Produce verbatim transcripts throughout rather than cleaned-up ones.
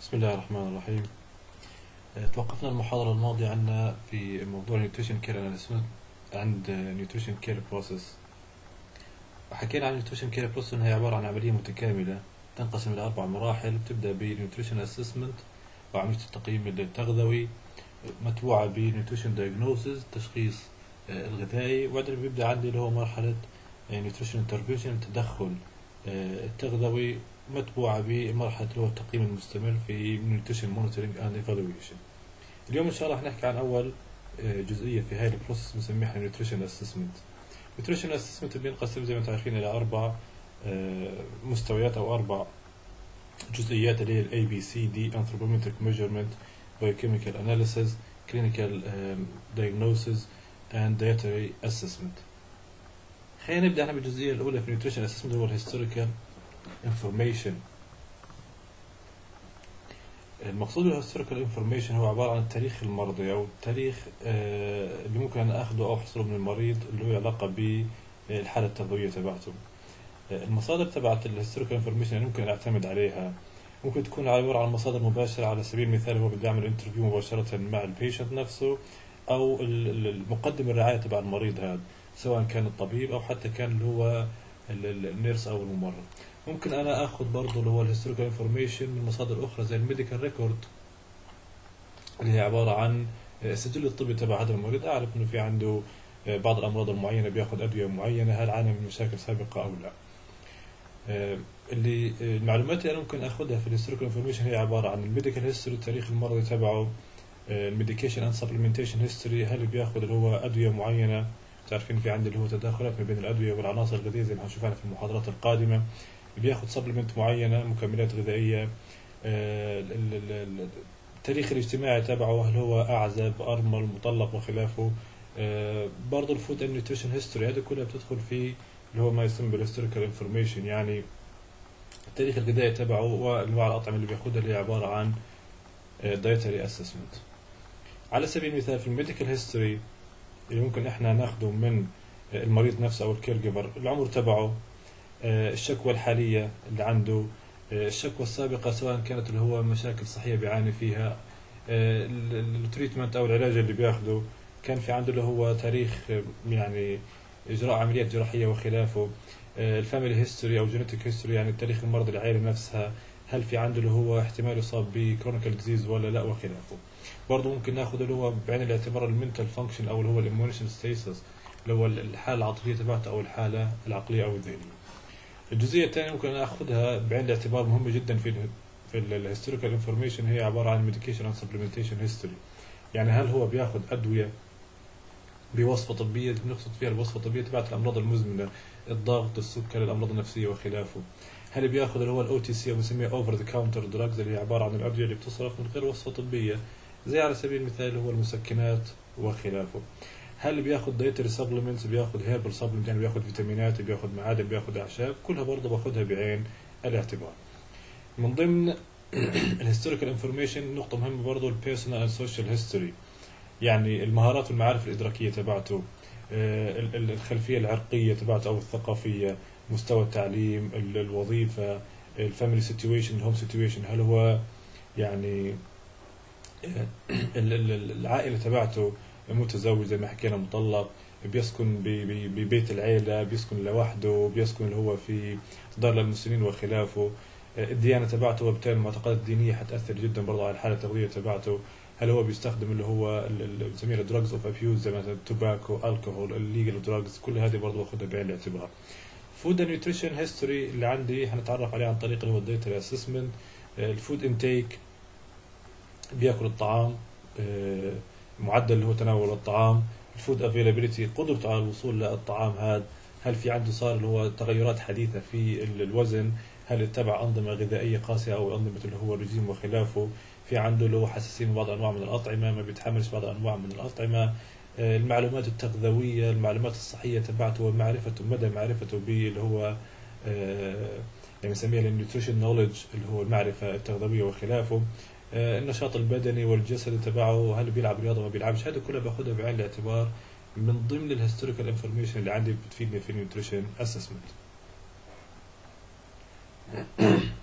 بسم الله الرحمن الرحيم. آه، توقفنا المحاضرة الماضية عنا في موضوع نيوتريشن كير اناليسيس عند نيوتريشن كير بروسيس، وحكينا عن نيوتريشن كير بروسيس انها عبارة عن عملية متكاملة تنقسم إلى أربع مراحل. بتبدأ بنيوتريشن اسسمنت وعملية التقييم التغذوي، متبوعة بنيوتريشن دايجنوسيس تشخيص آه، الغذائي، وبعدين بيبدأ عندي اللي هو مرحلة نيوتريشن انترفينشن التدخل آه، التغذوي، متبوعة بمرحلة اللي هو التقييم المستمر في نيوتريشن مونيتورنج اند ايفالويشن. اليوم ان شاء الله رح نحكي عن اول آه، جزئية في هاي البروسيس بنسميها نيوتريشن اسسمنت. نيوتريشن اسسمنت بينقسم زي ما انتم عارفين الى اربع آه، مستويات او اربع جزئيات اللي هي الاي بي سي دي: anthropometric measurement, biochemical analysis, clinical um, diagnosis and dietary assessment. خلينا نبدا احنا بالجزئيه الاولى في نيوتريشن اسسمنت، هو الهيستوريكال انفورميشن. المقصود بالهيستوريكال انفورميشن هو عباره عن التاريخ المرضي او التاريخ آه اللي ممكن انا اخذه او احصله من المريض اللي له علاقه بالحاله التغذويه تبعته. آه المصادر تبعت الهيستوريكال انفورميشن اللي ممكن اعتمد عليها ممكن تكون عباره عن مصادر مباشره، على سبيل المثال هو بده يعمل انترفيو مباشره مع البيشنت نفسه، او المقدم الرعايه تبع المريض هذا، سواء كان الطبيب او حتى كان اللي هو النيرس او الممرض. ممكن انا اخذ برضه اللي هو الهيستوريكال انفورميشن من مصادر اخرى زي الميديكال ريكورد، اللي هي عباره عن السجل الطبي تبع هذا المريض، اعرف انه في عنده بعض الامراض المعينه، بياخذ ادويه معينه، هل عانى من مشاكل سابقه او لا. اللي المعلومات اللي انا ممكن اخذها في الهيستوريكال انفورميشن هي عباره عن الميديكال هيستوري، التاريخ المرضي تبعه، الميديكيشن اند سبلمنتيشن هيستوري، هل بياخذ اللي هو ادويه معينه، تعرفين في عندي اللي هو تداخلات ما بين الادويه والعناصر الغذائيه زي ما حنشوفها في المحاضرات القادمه، بياخذ سبلمنت معينه، مكملات غذائيه، التاريخ الاجتماعي تبعه، هل هو اعزب، ارمل، مطلق وخلافه. برضه الفود اند نيوتريشن هيستوري، هذه كلها بتدخل في اللي هو ما يسمى بالهيستوريكال انفورميشن، يعني التاريخ الغذائي تبعه وانواع الاطعمه اللي بياخذها، اللي هي عباره عن دايتري اسسمنت. على سبيل المثال في الميديكال هيستوري اللي ممكن احنا ناخده من المريض نفسه او الكير جيفر، العمر تبعه، الشكوى الحاليه اللي عنده، الشكوى السابقه سواء كانت اللي هو مشاكل صحيه بيعاني فيها، التريتمنت او العلاج اللي بياخده، كان في عنده اللي هو تاريخ يعني اجراء عمليات جراحيه وخلافه، الفاميلي هيستوري او جينيتيك هيستوري، يعني التاريخ المرضي العائله نفسها، هل في عنده اللي هو احتمال يصاب بكرونيكال ديزيز ولا لا وخلافه. برضه ممكن ناخذ اللي هو بعين الاعتبار المنتال فانكشن او اللي هو الايموشنال ستيتس، اللي هو الحاله العاطفيه تبعته او الحاله العقليه او الذهنيه. الجزئيه الثانيه ممكن ناخذها بعين الاعتبار مهمه جدا في ال في الهيستوريكال انفورميشن، هي عباره عن ميديكيشن اند سبلمنتيشن هيستوري، يعني هل هو بياخذ ادويه بوصفه طبيه، بنقصد فيها الوصفه الطبيه تبعت الامراض المزمنه، الضغط، السكر، الامراض النفسيه وخلافه. هل بياخذ اللي هو الاو تي سي او بنسميها اوفر ذا كاونتر دراجز، اللي هي عباره عن الادويه اللي بتصرف من غير وصفه طبيه، زي على سبيل المثال هو المسكنات وخلافه. هل بياخذ دايتري سبلمنتس، بياخذ هيربل سبلمنت، يعني بياخذ فيتامينات، بياخذ معادن، بياخذ اعشاب، كلها برضه باخذها بعين الاعتبار. من ضمن الهيستوريكال انفورميشن نقطه مهمه برضه البيرسونال اند سوشيال هيستوري، يعني المهارات والمعارف الادراكيه تبعته، الخلفيه العرقيه تبعته او الثقافيه، مستوى التعليم، الوظيفه، الفاميلي سيتويشن، الهوم سيتويشن، هل هو يعني العائله تبعته متزوج زي ما حكينا، مطلق، بيسكن ببيت العيله، بيسكن لوحده، بيسكن اللي هو في دار للمسنين وخلافه، الديانه تبعته، وبالتالي المعتقدات الدينيه حتاثر جدا برضه على الحاله التغذيه تبعته. هل هو بيستخدم اللي هو اللي بنسميها دراجز اوف ابيوز زي مثلا التوباكو، الكحول، الليجل دراجز، كل هذه برضه باخذها بعين الاعتبار. فود اند نيوتريشن هيستوري اللي عندي هنتعرف عليه عن طريق اللي هو الدايتري اسسمنت. الفود انتيك، بياكل الطعام، معدل اللي هو تناول الطعام، الفود افيلابيلتي، قدرته على الوصول للطعام هذا، هل في عنده صار اللي هو تغيرات حديثه في الوزن، هل اتبع انظمه غذائيه قاسيه او انظمه اللي هو الرجيم وخلافه، في عنده اللي هو حساسيه من بعض انواع من الاطعمه، ما بيتحملش بعض انواع من الاطعمه، المعلومات التغذويه، المعلومات الصحيه تبعته، ومعرفته، مدى معرفته باللي هو يعني نسميها النيوتريشن نوليدج، اللي هو المعرفه التغذويه وخلافه، النشاط البدني والجسدي تبعه، هل بيلعب رياضه ما بيلعبش، هذا كله باخذها بعين الاعتبار من ضمن الهيستوريكال انفورميشن اللي عندي بتفيدني في النيوتريشن اسسمنت.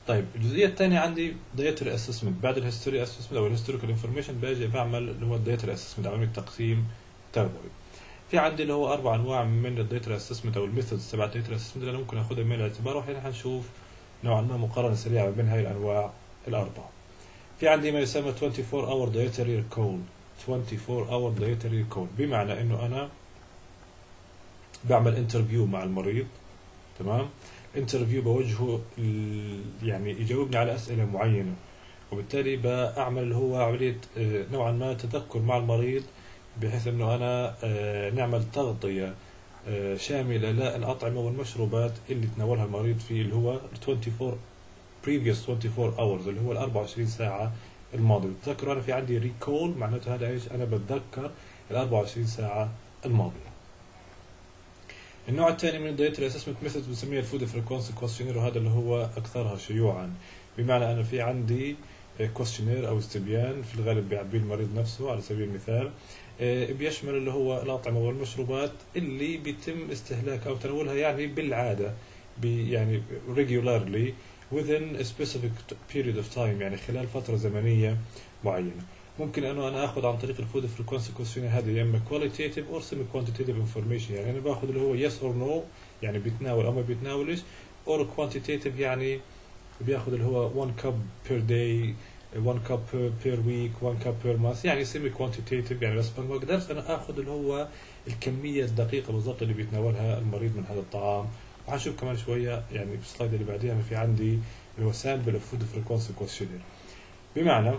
طيب الجزئية الثانية عندي dietary assessment. بعد الهيستوري assessment أو الهيستوريكال انفورميشن باجي بعمل اللي هو dietary assessment، عملية تقسيم تربوي. في عندي اللي هو أربع أنواع من الديتري assessment أو الميثودز تبع الديتري assessment اللي أنا ممكن أخذها من الاعتبار، وحين حنشوف نوعا ما مقارنة سريعة بين هاي الأنواع الأربعة. في عندي ما يسمى twenty four hour dietary recall. twenty four hour dietary recall بمعنى إنه أنا بعمل انترفيو مع المريض، تمام؟ انترفيو بوجهه يعني يجاوبني على أسئلة معينة، وبالتالي بعمل اللي هو عملية نوعا ما تذكر مع المريض، بحيث انه انا نعمل تغطية شاملة للأطعمة والمشروبات اللي تناولها المريض في اللي هو twenty four previous twenty four hours اللي هو ال أربعة وعشرين ساعة الماضية. بتذكروا انا في عندي ريكول، معناته هذا ايش؟ انا بتذكر ال أربعة وعشرين ساعة الماضية. النوع الثاني من الدايتري اسسمنت ميثود بنسميها الفود فريكونسي كويستشنير، وهذا اللي هو اكثرها شيوعا. بمعنى انا في عندي كويستشنير او استبيان في الغالب بيعبيه المريض نفسه على سبيل المثال، بيشمل اللي هو الأطعمة والمشروبات اللي بيتم استهلاكها أو تناولها يعني بالعادة، يعني regularly within a specific period of time، يعني خلال فترة زمنية معينة. ممكن أنه أنا أخذ عن طريق الفود فريكونسي كويستشنير هذا يا إما qualitative or semi quantitative information، يعني أنا باخذ اللي هو yes or no يعني بيتناول أو ما بيتناولش، or quantitative يعني بياخذ اللي هو one cup per day one cup per week one cup per month، يعني semi quantitative يعني بس ما بقدرش انا اخذ اللي هو الكميه الدقيقه بالضبط اللي بيتناولها المريض من هذا الطعام. وحنشوف كمان شويه يعني في السلايد اللي بعديها في عندي اللي هو sample of food frequency questionnaire. بمعنى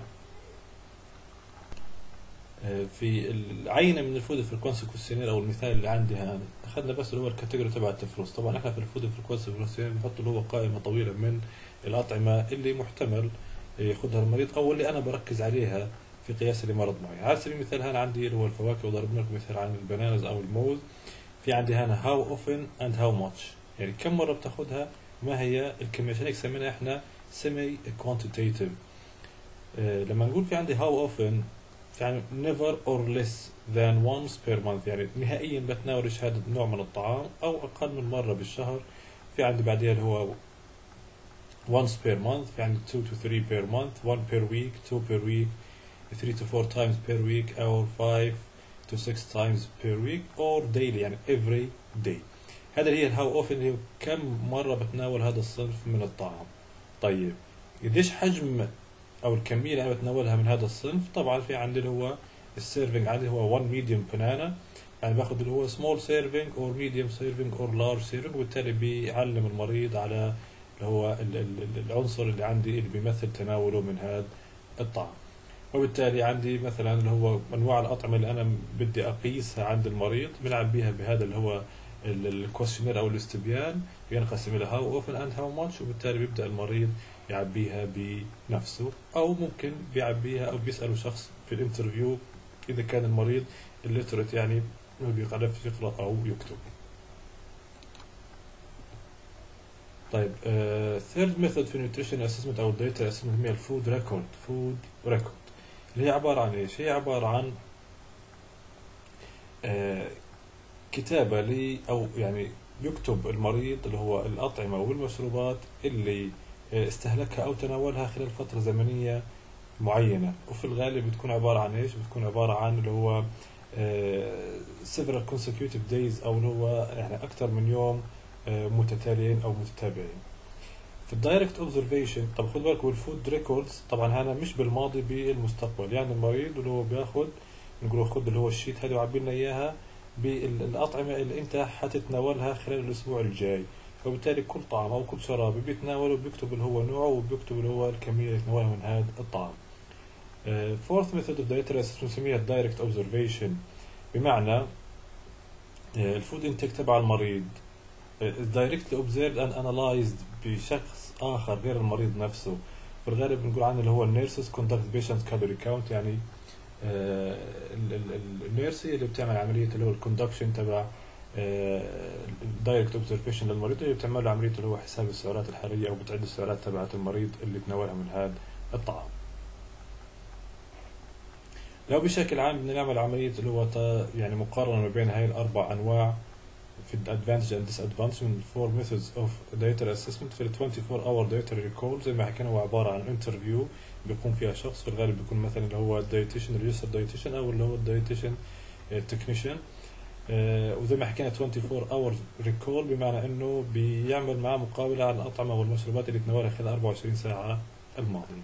في العينه من الفود فريكونسي كويستشنير او المثال اللي عندي هذا اخذنا بس اللي هو الكاتيجوري تبع التفروس. طبعا احنا في الفود فريكونسي كويستشنير بنحط اللي هو قائمه طويله من الاطعمه اللي محتمل ياخذها المريض او اللي انا بركز عليها في قياس لمرض معين. على سبيل المثال هنا عندي اللي هو الفواكه، وضربنا لكم مثال عن البنانز او الموز. في عندي هنا how often and how much، يعني كم مره بتاخذها، ما هي الكميه، عشان هيك سميناها احنا semi quantitative. آه لما نقول في عندي how often يعني never or less than once per month، يعني نهائيا بتناولش هذا النوع من الطعام او اقل من مره بالشهر. في عندي بعدها اللي هو once per month، في عندي two to three per month، one per week، two per week، three to four times per week، or five to six times per week، or daily يعني every day. هذا هي how often، هي كم مرة بتناول هذا الصنف من الطعام. طيب قديش حجم أو الكمية اللي أنا بتناولها من هذا الصنف؟ طبعا في عندي اللي هو السيرفينج عندي هو one medium banana، يعني باخذ اللي هو small serving or medium serving or large serving، وبالتالي بيعلم المريض على اللي هو العنصر اللي عندي اللي بيمثل تناوله من هذا الطعام. وبالتالي عندي مثلا اللي هو انواع الاطعمه اللي انا بدي اقيسها عند المريض بنلعب بيها بهذا اللي هو الكويستشنير او الاستبيان، بينقسم الى هاو اوفن اند هاو ماتش، وبالتالي بيبدا المريض يعبيها بنفسه، او ممكن بيعبيها او بيساله شخص في الانترفيو اذا كان المريض الليترت يعني ما بيعرف يقرا او يكتب. طيب ثيرد ميثود في النيوتريشن اسسمنت او الداتا اسسمنت هي الفود ريكورد. فود ريكورد اللي هي عباره عن ايش؟ هي عباره عن uh, كتابه لي او يعني يكتب المريض اللي هو الاطعمه والمشروبات اللي استهلكها او تناولها خلال فتره زمنيه معينه، وفي الغالب بتكون عباره عن ايش؟ بتكون عباره عن اللي هو uh, several consecutive days او اللي هو يعني اكثر من يوم متتاليين او متتابعين. في الدايركت اوبزرفيشن طب خد بالك، والفود ريكوردز طبعا هذا مش بالماضي بالمستقبل، يعني المريض اللي هو بياخذ نقول خد اللي هو الشيت هذا وعبي لنا اياها بالاطعمه اللي انت حتتناولها خلال الاسبوع الجاي، فبالتالي كل طعام او كل شراب بيتناوله وبيكتب اللي هو نوعه وبيكتب اللي هو الكميه اللي يتناولها من هذا الطعام. فورث ميثود اوف دايتري بنسميها الدايركت اوبزرفيشن، بمعنى الفود انتيك تبع المريض directly observed and analyzed بشخص آخر غير المريض نفسه. في الغالب بنقول عنه اللي هو النيرسز conduct patient calorie count، يعني النيرسي اللي بتعمل عملية اللي هو الكوندكشن تبع direct observation للمريض، اللي بتعمل له عملية اللي هو حساب السعرات الحرارية أو بتعد السعرات تبعت المريض اللي تناولها من هذا الطعام. لو بشكل عام بدنا نعمل عملية اللي هو يعني مقارنة ما بين هاي الأربع أنواع في الادفانتج اند ديس ادفانتج من الفور ميثودز اوف داتا اسسمنت. في ال اربعة وعشرين اور داتا ريكول زي ما حكينا هو عباره عن انترفيو بيقوم فيها شخص، في الغالب بيكون مثلا اللي هو الدايتيشن ريجستر دايتيشن او اللي هو الدايتيشن تكنيشن. وزي ما حكينا اربعة وعشرين اور ريكول بمعنى انه بيعمل معاه مقابله عن الاطعمه والمشروبات اللي تناولها خلال اربعة وعشرين ساعه الماضيه.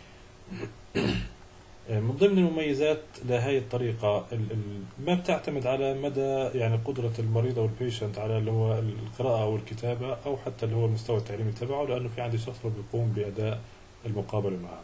من ضمن المميزات لهي الطريقة ما بتعتمد على مدى يعني قدرة المريض أو البيشنت على اللي هو القراءة أو الكتابة أو حتى اللي هو المستوى التعليمي تبعه، لأنه في عندي شخص بيقوم بأداء المقابلة معه.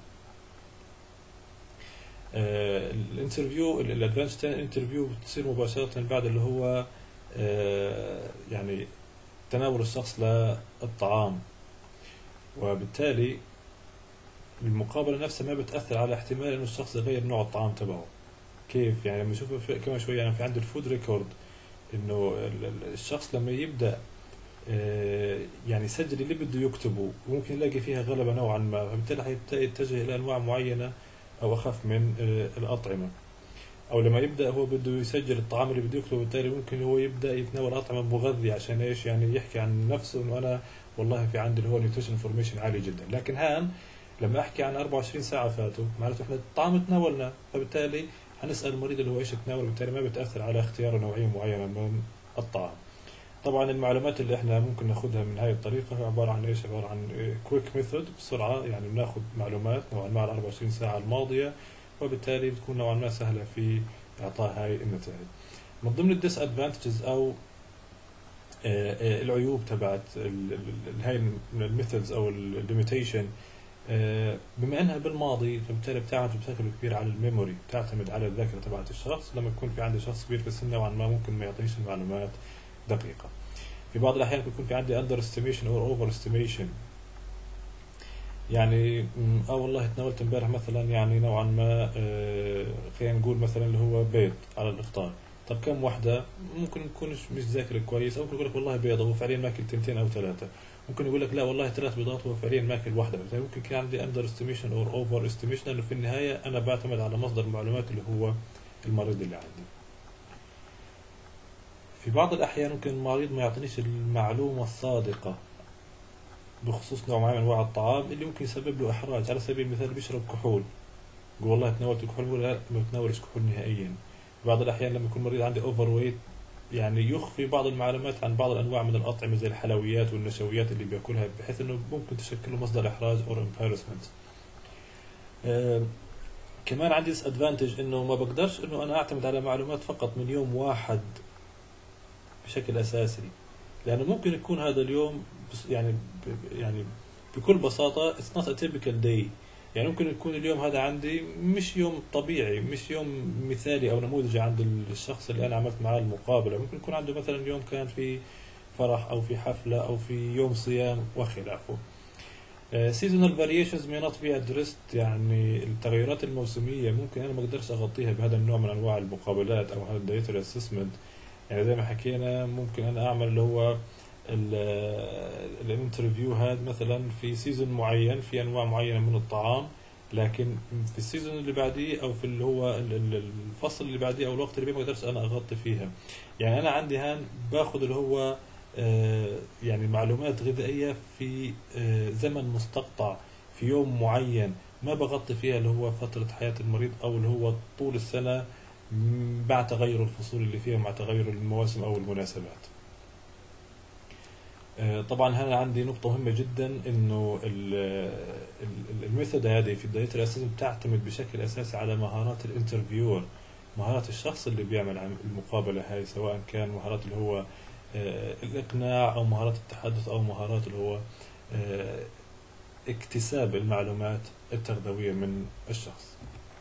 الانترفيو الادفانس انترفيو بتصير مباشرة بعد اللي هو يعني تناول الشخص للطعام، وبالتالي المقابلة نفسها ما بتأثر على احتمال إنه الشخص يغير نوع الطعام تبعه. كيف يعني؟ لما نشوف كمان شوي يعني في عند الفود ريكورد إنه الشخص لما يبدأ يعني يسجل اللي بده يكتبه ممكن يلاقي فيها غلبة نوعا ما، فبالتالي حيبدأ يتجه إلى أنواع معينة أو أخف من الأطعمة. أو لما يبدأ هو بده يسجل الطعام اللي بده يكتبه، بالتالي ممكن هو يبدأ يتناول أطعمة مغذية عشان إيش؟ يعني يحكي عن نفسه إنه أنا والله في عندي اللي هو نيوتريشن انفورميشن عالي جدا. لكن هان لما احكي عن اربعة وعشرين ساعه فاتوا معناته احنا الطعام تناولنا، فبالتالي حنسال المريض اللي هو ايش تناول، بالتالي ما بتاثر على اختياره نوعيه معينه من الطعام. طبعا المعلومات اللي احنا ممكن ناخذها من هاي الطريقه عباره عن ايش؟ عباره عن كويك ميثود بسرعه، يعني بناخذ معلومات نوعا ما على اربعة وعشرين ساعه الماضيه، وبالتالي بتكون نوعا ما سهله في اعطاء هاي النتائج. من ضمن الديس ادفانتجز او العيوب تبعت هاي الميثودز او الليميتيشن، بما انها بالماضي فبالتالي بتعتمد بشكل كبير على الميموري، بتعتمد على الذاكره تبعت الشخص. لما يكون في عندي شخص كبير في السن نوعا ما ممكن ما يعطينيش المعلومات دقيقه. في بعض الاحيان بيكون في عندي اندر استيميشن او اوفر استيميشن، يعني اه والله تناولت امبارح مثلا يعني نوعا ما آه خلينا نقول مثلا اللي هو بيض على الافطار، طب كم وحده؟ ممكن نكون مش ذاكر كويس، او ممكن يقول لك والله بيضه هو فعليا ماكل تنتين او ثلاثه، ممكن يقول لك لا والله ثلاث بيضات هو فعليا ماكل واحده. ممكن كان عندي اندر استيميشن او اوفر استيميشن، لانه في النهايه انا بعتمد على مصدر المعلومات اللي هو المريض اللي عندي. في بعض الاحيان ممكن المريض ما يعطينيش المعلومه الصادقه بخصوص نوع معين من انواع الطعام اللي ممكن يسبب له احراج. على سبيل المثال بيشرب كحول، يقول والله تناولت كحول، يقول لا ما بتناولش كحول نهائيا. في بعض الاحيان لما يكون المريض عندي اوفر ويت يعني يخفي بعض المعلومات عن بعض الانواع من الاطعمه زي الحلويات والنشويات اللي بياكلها، بحيث انه ممكن تشكل له مصدر احراج او امبارسمنت. آه كمان عندي ديس ادفانتج انه ما بقدرش انه انا اعتمد على معلومات فقط من يوم واحد بشكل اساسي، لانه ممكن يكون هذا اليوم يعني يعني بكل بساطه it's not a typical day. يعني ممكن يكون اليوم هذا عندي مش يوم طبيعي، مش يوم مثالي او نموذجي عند الشخص اللي انا عملت معاه المقابله. ممكن يكون عنده مثلا يوم كان في فرح او في حفله او في يوم صيام وخلافه. seasonal variations may not be addressed، يعني التغيرات الموسميه ممكن انا ما اقدرش اغطيها بهذا النوع من انواع المقابلات او هذا الدايتري اسسمنت. يعني زي ما حكينا ممكن انا اعمل اللي هو الانترفيو هذا مثلا في سيزون معين في انواع معينه من الطعام، لكن في السيزون اللي بعديه او في اللي هو الفصل اللي بعديه او الوقت اللي ما اقدرش انا اغطي فيها. يعني انا عندي هان باخذ اللي هو يعني معلومات غذائيه في زمن مستقطع في يوم معين، ما بغطي فيها اللي هو فتره حياه المريض او اللي هو طول السنه مع تغير الفصول اللي فيها مع تغير المواسم او المناسبات. طبعا هنا عندي نقطة مهمة جدا انه الميثود هذه في الدايتري اسسمنت بتعتمد بشكل اساسي على مهارات الانترفيور، مهارات الشخص اللي بيعمل المقابلة هاي، سواء كان مهارات اللي هو الاقناع او مهارات التحدث او مهارات اللي هو اكتساب المعلومات التغذوية من الشخص.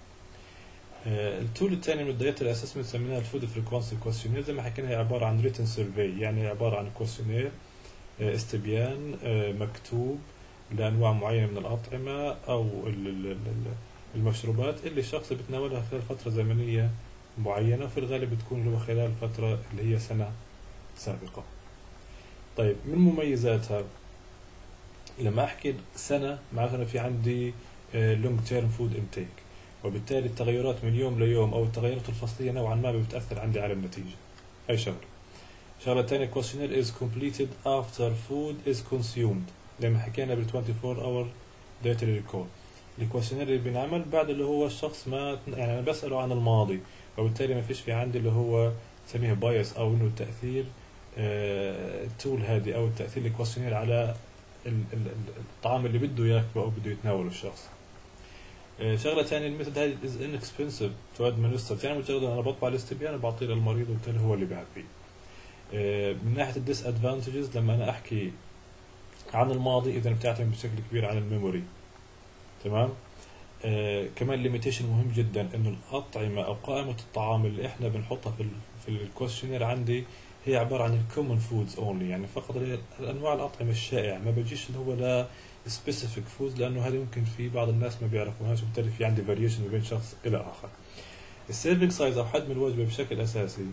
التول الثاني من الدايتري اسسمنت سميناها الفود فريكوانسي كويستشنير. زي ما حكينا هي عبارة عن ريتن سيرفي، يعني عبارة عن كويستشنير استبيان مكتوب لأنواع معينة من الأطعمة أو المشروبات اللي الشخص بتناولها خلال فترة زمنية معينة، في الغالب بتكون له خلال فترة اللي هي سنة سابقة. طيب من مميزاتها لما أحكي سنة معناتها في عندي long term food intake، وبالتالي التغيرات من يوم ليوم أو التغيرات الفصلية نوعا ما بتأثر عندي على النتيجة. هاي شغلة. شغلة تانية questionnaire is completed after food is consumed زي ما حكينا بال twenty-four hour dietary record. الكويشنير اللي بينعمل بعد اللي هو الشخص ما يعني أنا بسأله عن الماضي، وبالتالي ما فيش في عندي اللي هو نسميه بايس أو إنه التأثير آه التول هذه أو التأثير الكويشنير على ال ال الطعام اللي بده ياكله أو بده يتناوله الشخص. آه شغلة ثانية الميثود هذه is inexpensive to administer، يعني مجرد أنا بطبع الاستبيان بعطيه للمريض وبالتالي هو اللي بيعبيه. آه من ناحية الديس ادفانتجز لما أنا أحكي عن الماضي إذا بتعتمد بشكل كبير على الميموري، تمام. آه كمان ليميتيشن مهم جدا انه الاطعمه او قائمه الطعام اللي احنا بنحطها في ال في الكويشنير عندي هي عباره عن الكومن فودز اونلي، يعني فقط انواع الاطعمه الشائعه، ما بجيش اللي هو لا سبيسيفيك فودز لانه هذه ممكن في بعض الناس ما بيعرفوهاش وبالتالي في عندي فاريشن بين شخص الى اخر. السيرفينج سايز او حجم الوجبه بشكل اساسي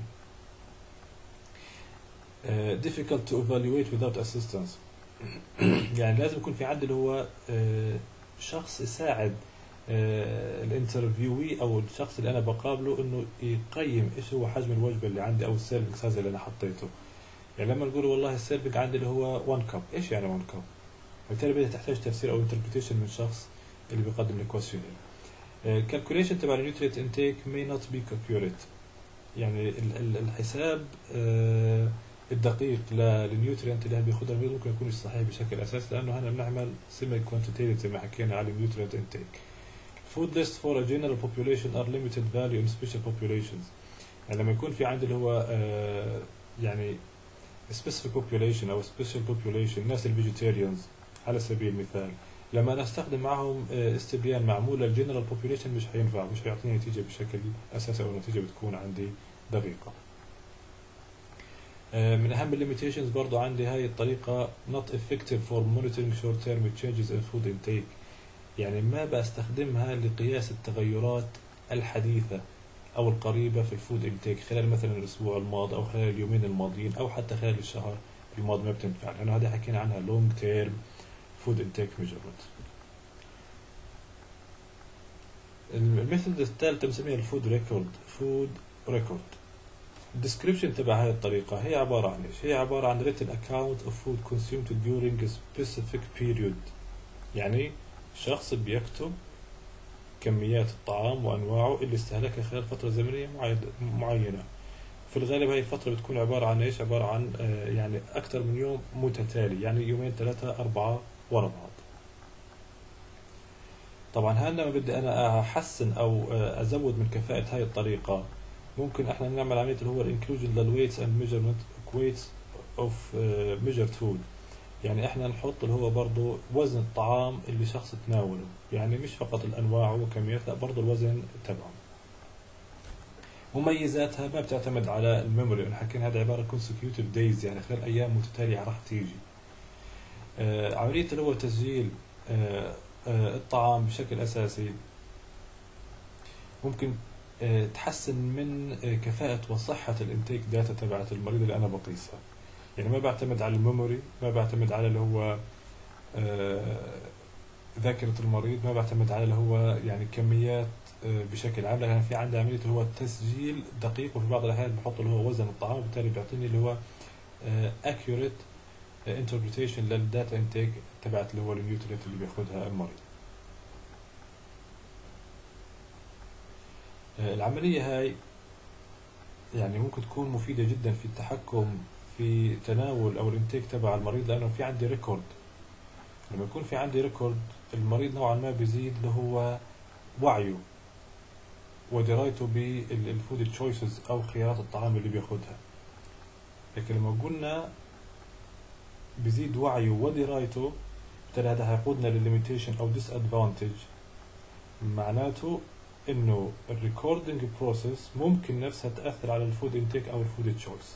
آه difficult to evaluate without assistance يعني لازم يكون في عندي اللي هو آه شخص يساعد آه الانترفيوي او الشخص اللي انا بقابله انه يقيم ايش هو حجم الوجبه اللي عندي او السيرفنج سايز اللي انا حطيته. يعني لما نقول والله السيرفنج عندي اللي هو one cup، ايش يعني one cup؟ وبالتالي بدها تحتاج تفسير او انتربريتيشن من شخص اللي بيقدم الكويشنير. كالكوليشن تبع النيوترينت انتيك may not be accurate، يعني الحساب آه الدقيق للنيوترينت اللي بياخذها المريض ممكن يكون صحيح بشكل اساسي لانه هنا بنعمل سيمي كوانتيتيف زي ما حكينا على النيوترينت انتيك. Food lists for a general population are limited value in special populations، يعني لما يكون في عندي اللي هو آه يعني specific population او special population الناس الفيجيتيريانز على سبيل المثال، لما انا استخدم معهم آه استبيان معمول للجنرال population مش هينفع، مش هيعطيني نتيجه بشكل اساسي او نتيجه بتكون عندي دقيقه. من أهم الليميتيشنز برضو عندي هاي الطريقة not effective for monitoring short term changes in food intake، يعني ما بستخدمها لقياس التغيرات الحديثة أو القريبة في الفود انتيك خلال مثلا الأسبوع الماضي أو خلال اليومين الماضيين أو حتى خلال الشهر الماضي ما بتنفع، لأنه هذا حكينا عنها long term food intake measurement. الميثود الثالثة بنسميها الفود ريكورد. فود ريكورد الديسكريبشن تبع هاي الطريقة هي عبارة عن ايش؟ هي عبارة عن written account of food consumed during a specific period، يعني شخص بيكتب كميات الطعام وأنواعه اللي استهلكها خلال فترة زمنية معينة. في الغالب هاي الفترة بتكون عبارة عن ايش؟ عبارة عن آه يعني أكثر من يوم متتالي، يعني يومين ثلاثة أربعة ورا بعض. طبعا هلا لما بدي أنا أحسن أو آه أزود من كفاءة هاي الطريقة ممكن احنا نعمل عمليه اللي هو الانكلوجن للويتس اند ميجرمنت ويتس اوف ميجرد فود، يعني احنا نحط اللي هو برضه وزن الطعام اللي شخص تناوله، يعني مش فقط الانواع وكميات لا برضه الوزن تبعه. مميزاتها ما بتعتمد على الميموري، احنا حكينا هذا عباره كونسيكيوتيف دايز يعني خلال ايام متتاليه راح تيجي. آه عمليه اللي هو تسجيل آه آه الطعام بشكل اساسي ممكن تحسن من كفاءة وصحة الانتيك داتا تبعت المريض اللي أنا بقيسها، يعني ما بعتمد على الميموري، ما بعتمد على اللي هو ذاكرة المريض، ما بعتمد على اللي هو يعني كميات بشكل عام، لكن في عندي عملية اللي هو تسجيل دقيق، وفي بعض الأحيان بحط اللي هو وزن الطعام وبالتالي بيعطيني اللي هو accurate interpretation للداتا انتيك تبعت اللي هو النيوترينت اللي بياخدها المريض. العملية هاي يعني ممكن تكون مفيدة جدا في التحكم في تناول أو الانتيك تبع المريض، لأنه في عندي ريكورد. لما يكون في عندي ريكورد المريض نوعا ما بيزيد اللي هو وعيه ودرايته بالفود تشويسز أو خيارات الطعام اللي بياخدها. لكن لما قلنا بيزيد وعيه ودرايته بالتالي هذا هيقودنا للليميتيشن أو ديس ادفانتج، معناته انه الريكوردنج بروسيس ممكن نفسها تاثر على الفود انتيك او الفود تشويس.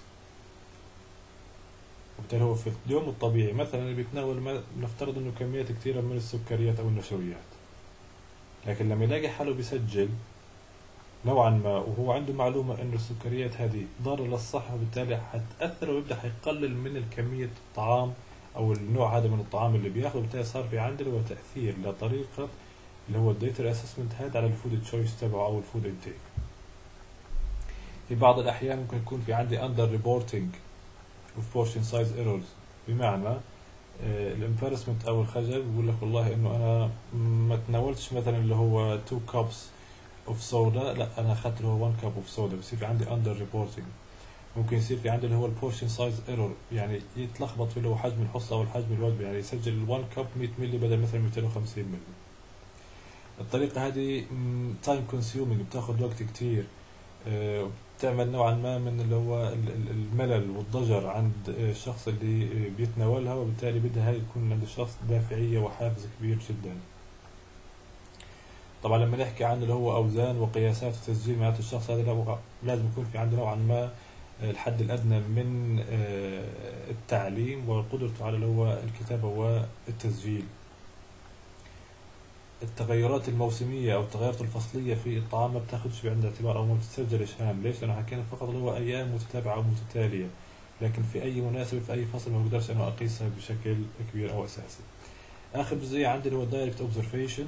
وبالتالي هو في اليوم الطبيعي مثلا اللي بيتناول نفترض انه كميات كثيره من السكريات او النشويات، لكن لما يلاقي حاله بيسجل نوعا ما وهو عنده معلومه انه السكريات هذه ضاره للصحه وبالتالي حتاثر ويبدا حيقلل من الكميه الطعام او النوع هذا من الطعام اللي بياخذه، بالتالي صار في عنده هو تاثير لطريقه اللي هو الداتا اسسمنت هذا على الفود تشويس تبعه او الفود انتيك. في بعض الاحيان ممكن يكون في عندي اندر ريبورتنج of portion size errors. بمعنى الامبارسمنت او الخجل بيقول لك والله انه انا ما تناولتش مثلا اللي هو two cups of soda، لا انا اخذت اللي هو one cup of soda، بصير في عندي under reporting. ممكن يصير في عندي اللي هو البورشن سايز ايرور، يعني يتلخبط في اللي هو حجم الحصة او الحجم الوجبة، يعني يسجل one cup مية مللي بدل مثلا مئتين وخمسين مللي. الطريقة هذه تايم كونسيومينج، بتاخذ وقت كتير، بتعمل نوعا ما من اللي هو الملل والضجر عند الشخص اللي بيتناولها، وبالتالي بدها هاي يكون عند الشخص دافعية وحافز كبير جدا. طبعا لما نحكي عن اللي هو أوزان وقياسات التسجيل، معناته الشخص هذا لازم يكون في عنده نوعا ما الحد الأدنى من التعليم وقدرته على اللي هو الكتابة والتسجيل. التغيرات الموسمية أو التغيرات الفصلية في الطعام ما بتاخدش بعين الاعتبار أو ما بتسجلش هام. ليش؟ لأنه حكينا فقط اللي هو أيام متتابعة أو متتالية، لكن في أي مناسبة في أي فصل ما بقدرش أنا أقيسها بشكل كبير أو أساسي. آخر جزئية عندي اللي هو direct observation،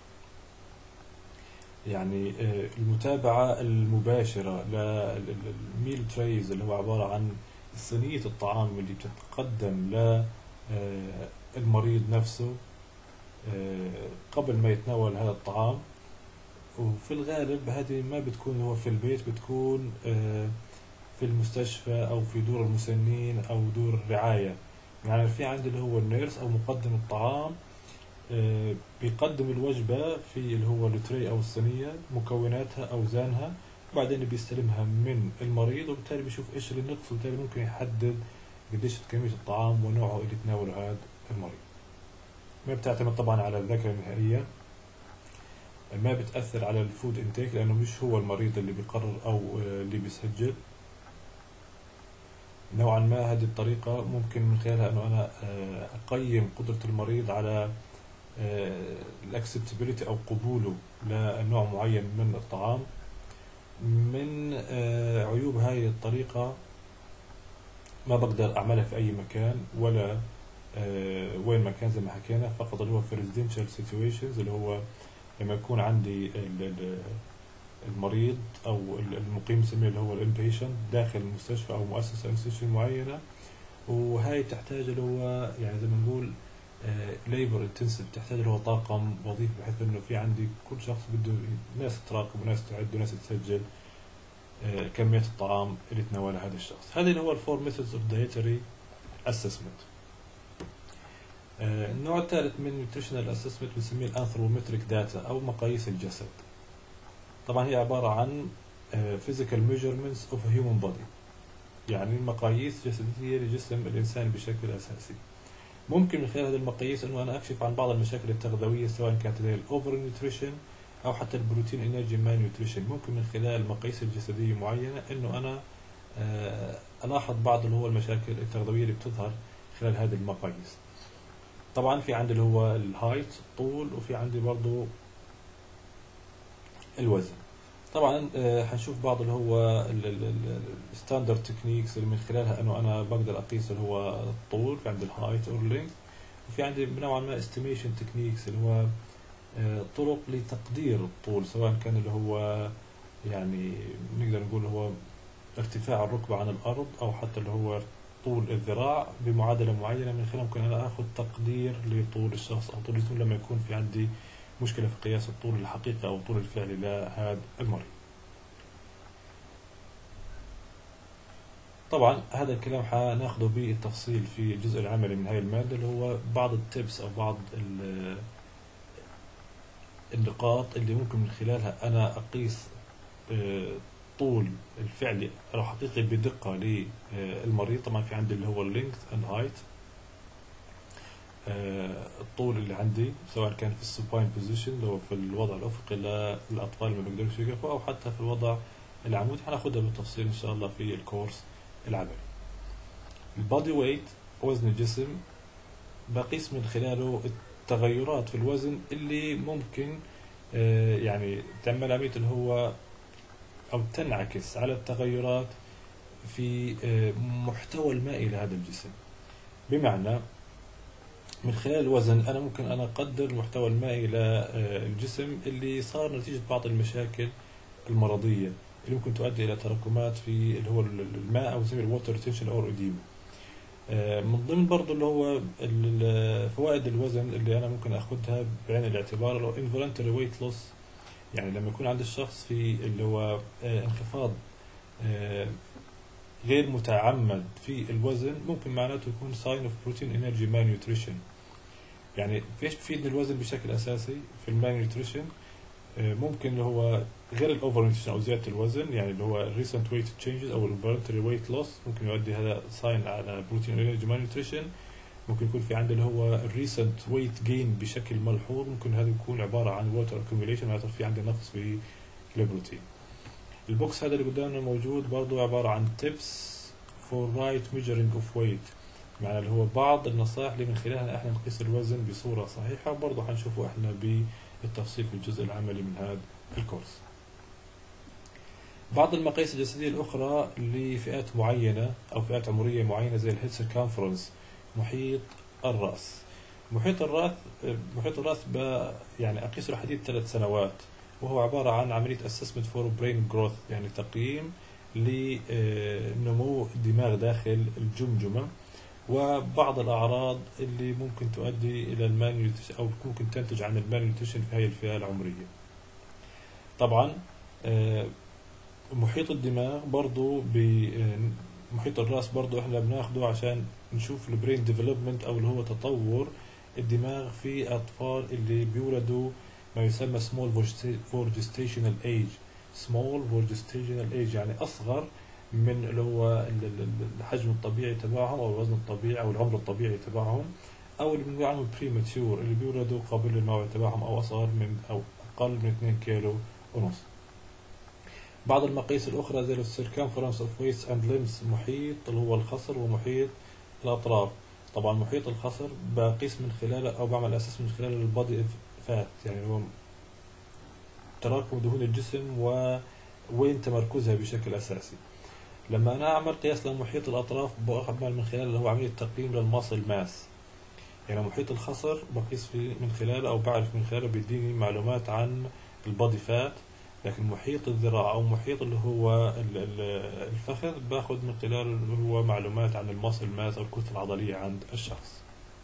يعني المتابعة المباشرة للميل تريز اللي هو عبارة عن صينية الطعام اللي بتتقدم للمريض نفسه قبل ما يتناول هذا الطعام. وفي الغالب هذه ما بتكون هو في البيت، بتكون في المستشفى أو في دور المسنين أو دور الرعاية. يعني في عندي اللي هو النيرس أو مقدم الطعام بيقدم الوجبة في اللي هو التري أو الصينية، مكوناتها أوزانها، وبعدين بيستلمها من المريض، وبالتالي بيشوف إيش اللي نقص، وبالتالي ممكن يحدد قديش كمية الطعام ونوعه اللي يتناوله هذا المريض. ما بتعتمد طبعا على الذاكرة النهائية، ما بتأثر على الفود انتيك، لأنه مش هو المريض اللي بيقرر أو اللي بيسجل. نوعا ما هذه الطريقة ممكن من خلالها أنه أنا أقيم قدرة المريض على الاكسبتابيلتي أو قبوله لنوع معين من الطعام. من عيوب هاي الطريقة ما بقدر أعملها في أي مكان ولا وين ما كان، زي ما حكينا فقط اللي هو في residential situations، اللي هو لما يكون عندي المريض أو المقيم نسميه اللي هو الانبيشنت داخل المستشفى أو مؤسسة انستيتيوشن معينة، وهاي تحتاج اللي هو يعني زي ما نقول ليبر انتنسيف، تحتاج اللي هو طاقم وظيفي، بحيث إنه في عندي كل شخص بده ناس تراقب وناس تعد وناس تسجل كمية الطعام اللي تناولها هذا الشخص. هذه اللي هو الفور ميثودز اوف دايتري اسسمنت. النوع الثالث من nutritional assessment بنسميه الانثروبومتريك داتا أو مقاييس الجسد. طبعا هي عبارة عن physical measurements of a human body، يعني مقاييس جسدية لجسم الإنسان بشكل أساسي. ممكن من خلال هذه المقاييس إنه أنا أكشف عن بعض المشاكل التغذوية، سواء كانت هي الأوفر نيوتريشن أو حتى البروتين انرجي مان نيوتريشن. ممكن من خلال المقاييس الجسدية معينة إنه أنا ألاحظ بعض اللي هو المشاكل التغذوية اللي بتظهر خلال هذه المقاييس. طبعا في عندي اللي هو الهايت الطول، وفي عندي برضو الوزن. طبعا حنشوف بعض اللي هو الستاندرد تكنيكس اللي من خلالها انه انا بقدر اقيس اللي هو الطول، في عندي الهايت اور لينث، وفي عندي نوعا ما استيميشن تكنيكس اللي هو طرق لتقدير الطول، سواء كان اللي هو يعني نقدر نقول هو ارتفاع الركبة عن الارض، او حتى اللي هو طول الذراع بمعادلة معينة، من خلالها ممكن أنا أخذ تقدير لطول الشخص أو طول الجسم لما يكون في عندي مشكلة في قياس الطول الحقيقي أو الطول الفعلي لهذا المريض. طبعا هذا الكلام حناخده بالتفصيل في الجزء العملي من هاي المادة، اللي هو بعض التيبس أو بعض النقاط اللي ممكن من خلالها أنا أقيس طول الفعلي أو حقيقي بدقة للمريض. طبعا في عندي اللي هو length and height، الطول اللي عندي سواء كان في السوباين بوزيشن لو في الوضع الأفقي للأطفال ما بيقدروش يقفوا، أو حتى في الوضع العمودي. هناخدها بالتفصيل إن شاء الله في الكورس العملي. البادي ويت وزن الجسم بقيس من خلاله التغيرات في الوزن اللي ممكن يعني تعمل عملية اللي هو أو تنعكس على التغيرات في محتوى المائي لهذا الجسم. بمعنى من خلال الوزن أنا ممكن أنا أقدر المحتوى المائي للجسم اللي صار نتيجة بعض المشاكل المرضية اللي ممكن تؤدي إلى تراكمات في اللي هو الماء أو زي الووتر ريتنشن أو الإديمة. آه، من ضمن برضو اللي هو ال- فوائد الوزن اللي أنا ممكن أخدها بعين الاعتبار اللي هو involuntary weight loss. يعني لما يكون عند الشخص في اللي هو آه، انخفاض آه، غير متعمد في الوزن، ممكن معناته يكون sign of protein energy malnutrition. يعني فيش بفيدني الوزن بشكل أساسي في المالنيوتريشن؟ ممكن اللي هو غير الاوفر نيوتريشن او زياده الوزن، يعني اللي هو recent weight changes او involuntary weight loss، ممكن يؤدي هذا ساين على بروتين انرجي malnutrition. ممكن يكون في عندنا اللي هو recent weight gain بشكل ملحوظ، ممكن هذا يكون عباره عن water accumulation، معناته في عندنا نقص في البروتين. البوكس هذا اللي قدامنا موجود برضو عباره عن tips for right measuring of weight، معنى اللي هو بعض النصائح اللي من خلالها احنا نقيس الوزن بصوره صحيحه، وبرضه حنشوفه احنا بالتفصيل في الجزء العملي من هذا الكورس. بعض المقاييس الجسدية الأخرى لفئات معينة أو فئات عمرية معينة زي الهيد سيركمفرنس، محيط الرأس. محيط الرأس محيط الرأس يعني أقيسه لحديد ثلاث سنوات، وهو عبارة عن عملية assessment for brain growth، يعني تقييم لنمو الدماغ داخل الجمجمة، وبعض الأعراض اللي ممكن تؤدي إلى المالنيوتريشن أو ممكن تنتج عن المالنيوتريشن في هذه الفئة العمرية. طبعا محيط الدماغ برضو بمحيط الرأس برضو احنا بناخده عشان نشوف البرين ديفلوبمنت او اللي هو تطور الدماغ في اطفال اللي بيولدوا ما يسمى small for gestational age. small for gestational age يعني اصغر من اللي هو الحجم الطبيعي تبعهم او الوزن الطبيعي او العمر الطبيعي تبعهم، او اللي بنقول عنهم premature اللي بيولدوا قبل الموعد تبعهم او اصغر من او اقل من اثنين كيلو ونص. بعض المقاييس الأخرى زي circumference of waist and limbs، محيط اللي هو الخصر ومحيط الأطراف. طبعا محيط الخصر بقيس من خلاله أو بعمل أساس من خلال البادي فات، يعني هو تراكم دهون الجسم ووين تمركزها بشكل أساسي. لما أنا أعمل قياس لمحيط الأطراف بعمل من خلال اللي هو عملية تقييم للماسل ماس. يعني محيط الخصر بقيس في من خلاله أو بعرف من خلاله بيديني معلومات عن البادي فات، لكن محيط الذراع او محيط اللي هو الفخذ باخذ من خلال اللي هو معلومات عن الماسل ماس او الكتله العضليه عند الشخص.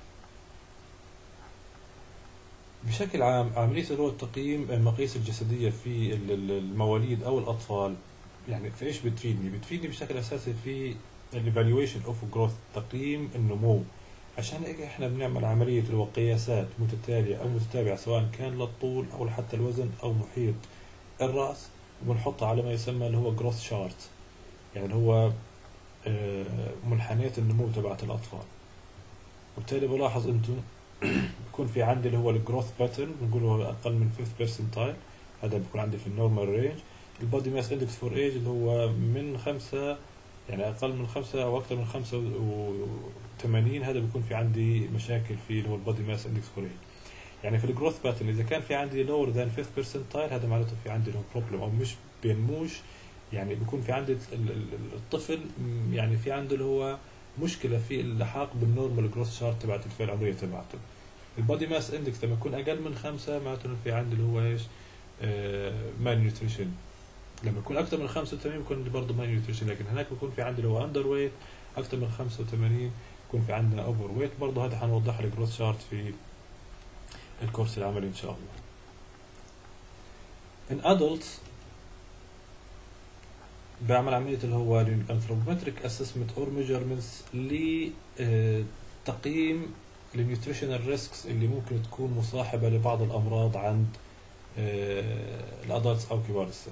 بشكل عام عمليه اللي هو التقييم المقاييس الجسديه في المواليد او الاطفال، يعني في ايش بتفيدني؟ بتفيدني بشكل اساسي في الايفالويشن اوف جروث، تقييم النمو. عشان هيك احنا بنعمل عمليه اللي هو قياسات متتاليه او متتابعه سواء كان للطول او حتى الوزن او محيط الرأس، وبنحطه على ما يسمى اللي هو جروث شارت، يعني اللي هو منحنيات النمو تبعت الأطفال. وبالتالي بلاحظ انتم بيكون في عندي اللي هو الجروث باترن، بنقوله أقل من خمسة بيرسنتايل، هذا بيكون عندي في النورمال رينج. البودي ماس اندكس فور ايج اللي هو من خمسة، يعني أقل من خمسة أو أكثر من خمسة وثمانين، هذا بيكون في عندي مشاكل في اللي هو البودي ماس اندكس فور ايج. يعني في الجروث باترن اذا كان في عندي لور ذان خمسة بيرسنتايل، هذا معناته في عندي له بروبلم او مش بينموش، يعني بيكون في عندي الطفل يعني في عنده اللي هو مشكله في اللحاق بالنورمال جروث شارت تبعت الفئه العمريه تبعته. البودي ماس اندكس لما يكون اقل من خمسة معناته في عندي اللي هو ايش؟ مان نيوتريشن. لما يكون اكثر من خمسة وثمانين بيكون برضه مان نيوتريشن، لكن هناك بيكون في عندي اللي هو اندر ويت اكثر من خمسة وثمانين بيكون في عندنا اوفر ويت. برضه هذا حنوضح الجروث شارت في الكورس العملي إن شاء الله. in adults بعمل عملية اللي هو anthropometric assessment or measurements لتقييم النيوتريشنال ريسكس اللي ممكن تكون مصاحبة لبعض الأمراض عند الأدلتس أو كبار السن.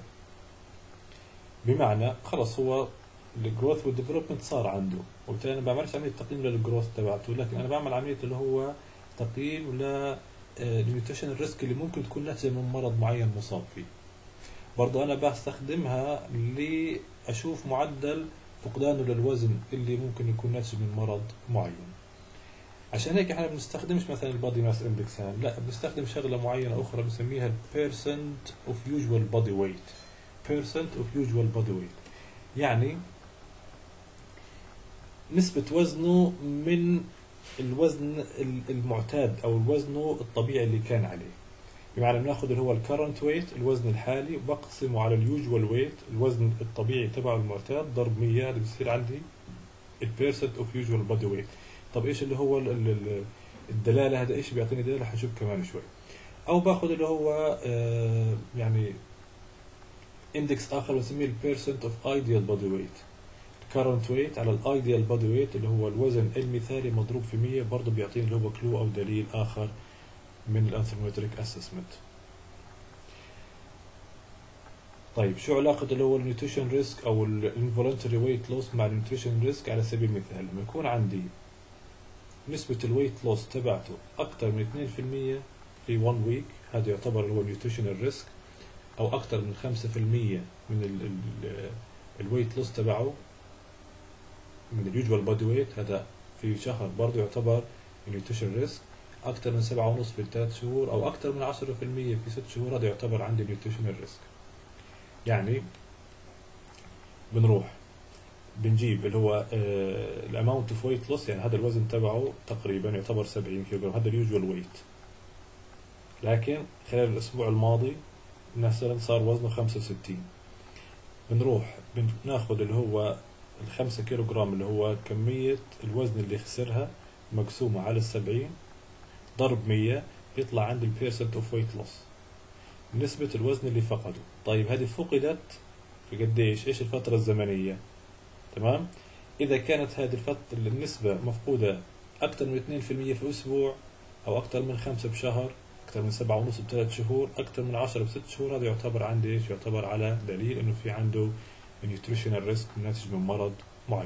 بمعنى خلص هو الجروث والديفلوبمنت صار عنده، وبالتالي أنا بعملش عملية تقييم للجروث تبعته، لكن أنا بعمل عملية اللي هو تقييم ل النيوتريشن الريسك اللي ممكن تكون ناتجة من مرض معين مصاب فيه. برضو أنا بستخدمها لأشوف معدل فقدانه للوزن اللي ممكن يكون ناتج من مرض معين. عشان هيك احنا بنستخدمش مثلا البادي ماس اندكس، لا بنستخدم شغلة معينة أخرى بنسميها percent of usual body weight. percent of usual body weight يعني نسبة وزنه من الوزن المعتاد او الوزن الطبيعي اللي كان عليه. بمعنى بناخذ اللي هو الكرنت ويت الوزن الحالي وبقسمه على اليوجوال ويت الوزن الطبيعي تبعه المعتاد ضرب مية، هذا بصير عندي البيرسنت اوف يوجوال بودي ويت. طب ايش اللي هو ال ال الدلاله؟ هذا ايش بيعطيني دلاله؟ حنشوف كمان شوي. او باخذ اللي هو آه يعني اندكس اخر بسميه البيرسنت اوف ايديال بودي ويت، current weight على الايديال بودي ويت اللي هو الوزن المثالي مضروب في مية، برضه بيعطيني اللي هو كلو او دليل اخر من الانثرومتريك اسسمنت. طيب شو علاقة اللي هو النيوتريشن ريسك او الانفولنتري ويت لوس مع النيوتريشن ريسك؟ على سبيل المثال لما يكون عندي نسبة الويت لوس تبعته اكثر من اثنين بالمية في one week، هذا يعتبر اللي هو نيوتريشنال ريسك، او اكثر من خمسة بالمية من الويت لوس تبعه من اليوجوال بودي ويت، هذا في شهر برضه يعتبر نيوتريشن ريسك. اكثر من سبعة ونص في ثلاث شهور، او اكثر من عشرة بالمية في ست شهور، هذا يعتبر عندي نيوتريشنال ريسك. يعني بنروح بنجيب اللي هو الاماونت اوف ويت لوس، يعني هذا الوزن تبعه تقريبا يعتبر سبعين كيلو، هذا اليوجوال ويت، لكن خلال الاسبوع الماضي مثلا صار وزنه خمسة وستين. بنروح بناخذ اللي هو الخمسة كيلو جرام اللي هو كمية الوزن اللي خسرها مقسومة على السبعين ضرب مية، بيطلع عندي البيرسنت اوف ويت لوس، نسبة الوزن اللي فقده. طيب هذه فقدت في قديش؟ ايش الفترة الزمنية؟ تمام؟ إذا كانت هذه الفترة النسبة مفقودة أكثر من اثنين بالمية في أسبوع، أو أكثر من خمسة بشهر، أكثر من سبعة ونص بثلاث شهور، أكثر من عشرة بست شهور، هذا يعتبر عندي ايش؟ يعتبر على دليل إنه في عنده نيوتريشنال ريسك ناتج من مرض معين.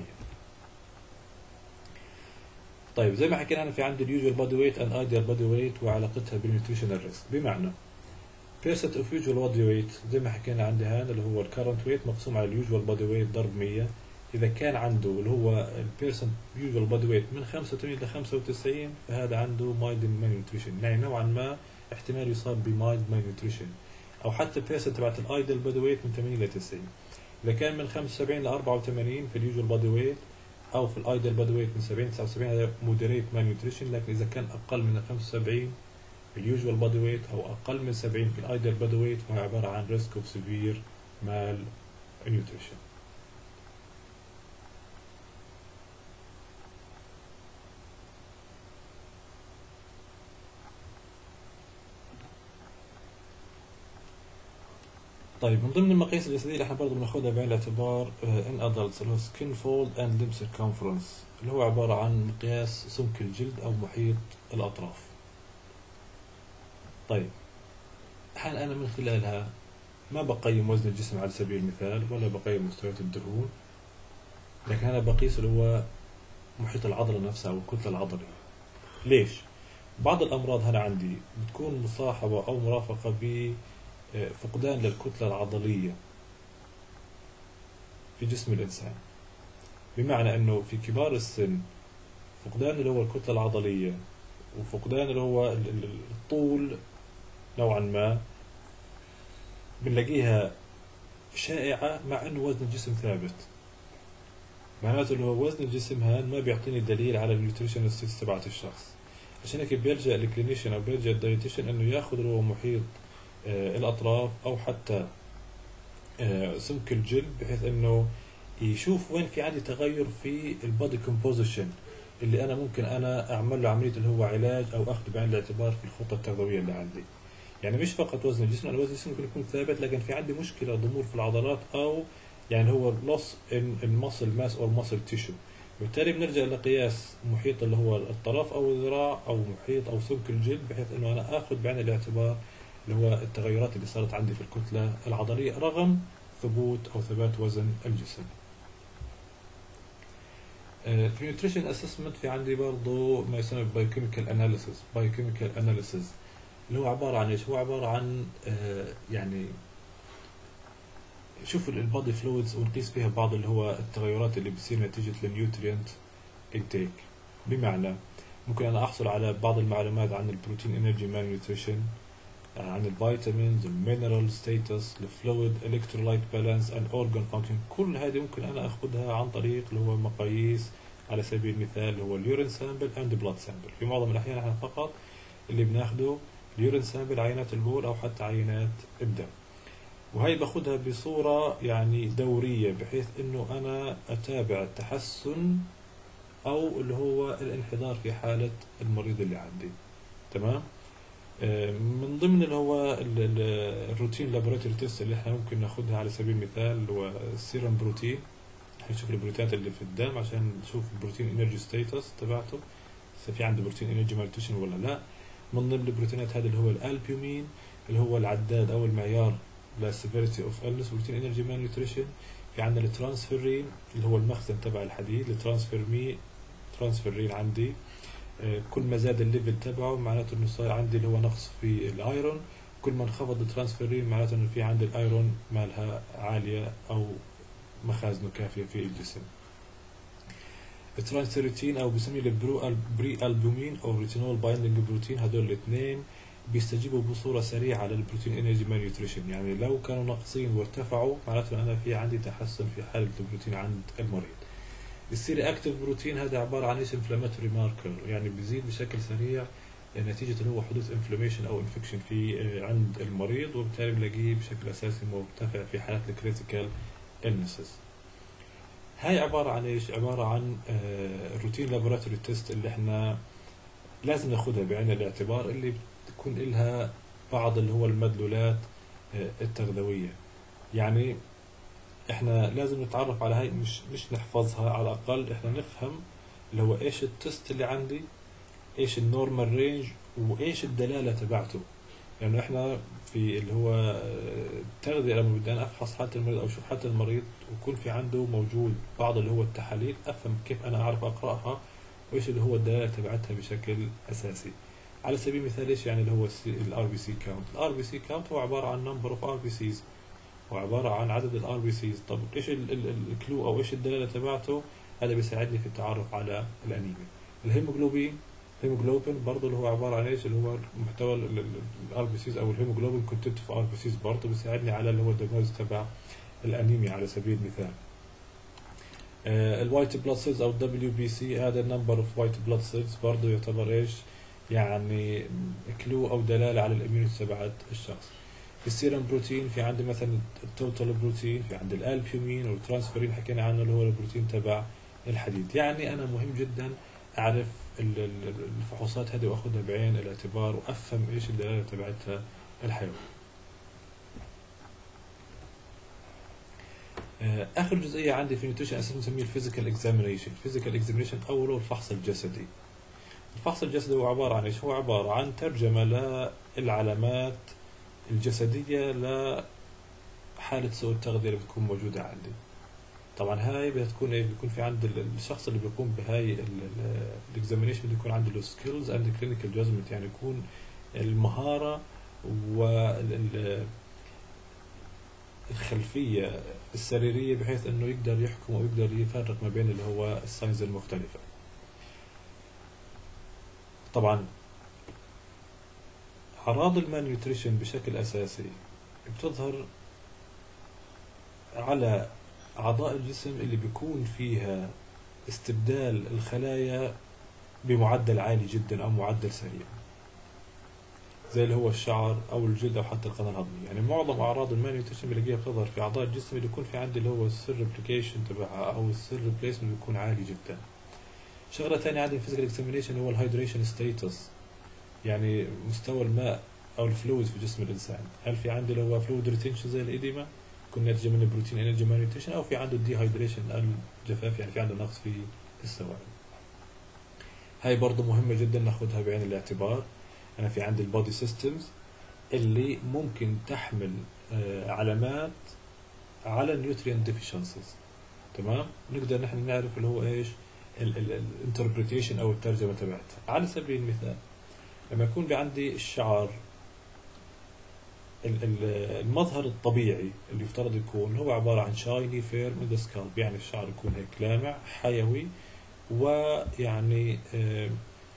طيب زي ما حكينا أنا في عندي اليوجوال بودي ويت أند ايديال بودي ويت وعلاقتها بالنيوتريشنال ريسك، بمعنى percent of usual body weight زي ما حكينا عندي هذا اللي هو الكرنت ويت مقسوم على اليوجوال بودي ويت ضرب مية. إذا كان عنده اللي هو البيرسنت يوجوال بودي ويت من خمسة وثمانين ل خمسة وتسعين، فهذا عنده مايلد malnutrition، يعني نوعا ما احتمال يصاب بمايلد malnutrition. أو حتى البيرسنت تبعت الايدل بودي ويت من ثمانين ل تسعين. إذا كان من خمسة وسبعين ل أربعة وثمانين في اليوجوال بودي ويت، أو في الايدل بودي ويت من سبعين ل تسعة وسبعين، هذا مودريت malnutrition. لكن إذا كان أقل من خمسة وسبعين في اليوجوال بودي ويت او اقل من سبعين في الايدل بودي ويت، فهو عباره عن ريسك اوف سيفير مال نيوتريشن. طيب من ضمن المقاييس الجسديه اللي احنا برضه بناخذها بعين الاعتبار ان ادلتس اللي هو سكين فولد اند ليمب سيركمفرنس، اللي هو عباره عن مقياس سمك الجلد او محيط الاطراف. طيب الحين أنا من خلالها ما بقيم وزن الجسم على سبيل المثال، ولا بقيم مستويات الدهون، لكن أنا بقيس اللي هو محيط العضلة نفسها أو الكتلة العضلية. ليش؟ بعض الأمراض هنا عندي بتكون مصاحبة أو مرافقة بفقدان للكتلة العضلية في جسم الإنسان، بمعنى أنه في كبار السن فقدان اللي هو الكتلة العضلية وفقدان اللي هو الطول نوعا ما بنلاقيها شائعة، مع انه وزن الجسم ثابت. معناته اللي هو وزن الجسم هان ما بيعطيني دليل على النيوتريشن ستيتس تبعت الشخص. عشان هيك بيلجأ الكلينيشن او بيلجأ الدايتيشن انه ياخذ اللي هو محيط آه الاطراف او حتى آه سمك الجلد، بحيث انه يشوف وين في عندي تغير في البودي كومبوزيشن اللي انا ممكن انا اعمل له عملية اللي هو علاج او اخذ بعين الاعتبار في الخطة التغذوية اللي عندي. يعني مش فقط وزن الجسم، أنا وزن الجسم ممكن يكون ثابت لكن في عندي مشكلة ضمور في العضلات، أو يعني هو loss in, in muscle mass or muscle tissue. بالتالي بنرجع لقياس محيط اللي هو الطرف أو الذراع أو محيط أو سمك الجلد، بحيث إنه أنا آخذ بعين الاعتبار اللي هو التغيرات اللي صارت عندي في الكتلة العضلية رغم ثبوت أو ثبات وزن الجسم. في nutrition assessment في عندي برضو ما يسمى biochemical analysis. biochemical analysis اللي هو عبارة عن ايش؟ هو عبارة عن آه يعني شوف البادي فلويدز ونقيس فيها بعض اللي هو التغيرات اللي بتصير نتيجة للنيوترينت انتيك. بمعنى ممكن انا احصل على بعض المعلومات عن البروتين انرجي مان نيوتريشن، عن الفيتامينز، المينرال ستاتس، الفلويد الكترولايت بالانس اند اورجان فانكشن. كل هذه ممكن انا اخذها عن طريق اللي هو مقاييس، على سبيل المثال اللي هو اليورين سامبل اند بلاد سامبل. في معظم الاحيان احنا فقط اللي بناخده اليورين سامبل، عينات البول او حتى عينات الدم، وهي باخدها بصورة يعني دورية بحيث انه انا اتابع تحسن او اللي هو الانحدار في حالة المريض اللي عندي. تمام. آه، من ضمن اللي هو ال- ال- الروتين لابوراتوري تيست اللي احنا ممكن ناخدها على سبيل المثال اللي هو السيرم بروتين. هنشوف البروتينات اللي في الدم عشان نشوف البروتين انرجي ستيتس تبعته، اذا في عنده بروتين انرجي مالتوشن ولا لا. من ضمن البروتينات هذا اللي هو الالبيومين اللي هو العداد او المعيار للسيفيريتي اوف النس بروتين انرجي مال نيوتريشن. في عندنا الترانسفيرين اللي هو المخزن تبع الحديد، الترانسفيرمي ترانسفيرين عندي. آه، كل ما زاد الليفل تبعه معناته انه صار عندي اللي هو نقص في الايرون، كل ما انخفض الترانسفيرين معناته انه في عندي الايرون مالها عاليه او مخازنه كافيه في الجسم. الترانسفيرين او بسميه البرو بري البومين او ريتينول بايندينج بروتين، هدول الاثنين بيستجيبوا بصوره سريعه للبروتين انرجي مان نيوتريشن. يعني لو كانوا ناقصين وارتفعوا معناته انا في عندي تحسن في حاله البروتين عند المريض. السيري اكتيف بروتين هذا عباره عن ايش؟ انفلاماتوري ماركر، يعني بيزيد بشكل سريع نتيجه اللي هو حدوث انفلاميشن او انفكشن في عند المريض، وبالتالي بنلاقيه بشكل اساسي مرتفع في حالات الكريتيكال illnesses. هاي عباره عن ايش؟ عباره عن روتين لابوراتوري تيست اللي احنا لازم ناخذها بعين الاعتبار، اللي بتكون لها بعض اللي هو المدلولات آه، التغذويه. يعني احنا لازم نتعرف على هاي، مش مش نحفظها، على الاقل احنا نفهم اللي هو ايش التست اللي عندي، ايش النورمال رينج، وايش الدلاله تبعته. لانه يعني احنا في اللي هو آه، التغذيه لما بدي انا افحص حاله المريض او اشوف حاله المريض ويكون في عنده موجود بعض اللي هو التحاليل، افهم كيف انا اعرف اقراها وايش اللي هو الدلاله تبعتها بشكل اساسي. على سبيل المثال ايش يعني اللي هو الار بي سي كاونت؟ الار بي سي كاونت هو عباره عن نمبر اوف ار بي سيز، هو عباره عن عدد الار بي سيز. طب ايش الكلو او ايش الدلاله تبعته؟ هذا بيساعدني في التعرف على الانيميا. الهيموجلوبين الهيموجلوبين برضه اللي هو عباره عن ايش؟ اللي هو محتوى الار بي سيز او الهيموجلوبين كونتنت في ار بي سيز، برضه بيساعدني على اللي هو الدياجنوز تبع الانيميا على سبيل المثال. الوايت بلاد سيلز او الدبليو بي سي، هذا النمبر اوف وايت بلاد سيلز برضه يعتبر ايش؟ يعني كلو او دلاله على الاميونيتي تبعت الشخص. السيرم بروتين في عندي مثلا التوتال بروتين، في عندي الالبيومين والترانسفيرين حكينا عنه اللي هو البروتين تبع الحديد. يعني انا مهم جدا اعرف الفحوصات هذه واخذها بعين الاعتبار وافهم ايش الدلاله تبعتها الحيوان. اخر جزئيه عندي في النيوتريشن اساسا نسميه الفيزيكال اكزامينيشن. الفيزيكال اكزامينيشن اوله الفحص الجسدي. الفحص الجسدي هو عباره عن ايش؟ هو عباره عن ترجمه للعلامات الجسديه لحاله سوء التغذيه اللي بتكون موجوده عندي. طبعا هاي بتكون ايه؟ بيكون في عند الشخص اللي بيقوم بهاي الاكزامينيشن بده يكون عنده السكيلز اند كلينيكال جادجمنت، يعني يكون المهاره والخلفيه السريريه بحيث انه يقدر يحكم ويقدر يفرق ما بين اللي هو الساينز المختلفه. طبعا اعراض المالنيوتريشن بشكل اساسي بتظهر على اعضاء الجسم اللي بيكون فيها استبدال الخلايا بمعدل عالي جدا او معدل سريع، زي اللي هو الشعر او الجلد او حتى القناه الهضميه. يعني معظم اعراض المالنيوتريشن بنلاقيها بتظهر في اعضاء الجسم اللي يكون في عندي اللي هو السيل ريبليكيشن تبعها او السيل ريبليسمنت بيكون عالي جدا. شغله ثانيه عندي الفيزيكال اكزامينيشن هو الهايدريشن ستاتس، يعني مستوى الماء او الفلويد في جسم الانسان. هل في عندي اللي هو فلويد ريتنشن زي الاديما يكون ناتجه من البروتين انرجي مالنيوتريشن، او في عنده الديهايدريشن الجفاف، يعني في عنده نقص في السوائل. هاي برضه مهمه جدا ناخذها بعين الاعتبار. انا في عندي البودي سيستمز اللي ممكن تحمل آه علامات على النيوتريان ديفيشنسيز. تمام، نقدر نحن نعرف اللي هو ايش الانتربريتيشن او الترجمه تبعتها. على سبيل المثال لما يكون عندي الشعر المظهر الطبيعي اللي يفترض يكون هو عباره عن شايني فير من ذا سكالب، يعني الشعر يكون هيك لامع حيوي، ويعني آه